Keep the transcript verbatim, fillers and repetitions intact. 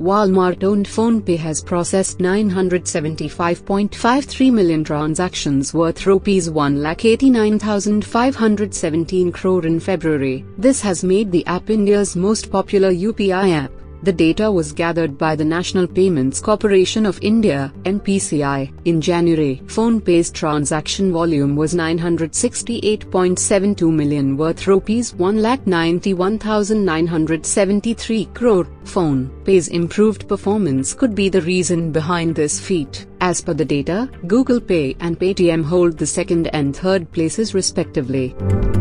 Walmart-owned PhonePe has processed nine hundred seventy-five point five three million transactions worth rupees one lakh eighty-nine thousand five hundred seventeen crore in February. This has made the app India's most popular U P I app. The data was gathered by the National Payments Corporation of India (N P C I). In January, PhonePe's transaction volume was nine hundred sixty-eight point seven two million worth rupees one lakh ninety-one thousand nine hundred seventy-three crore. PhonePe's improved performance could be the reason behind this feat. As per the data, Google Pay and Paytm hold the second and third places respectively.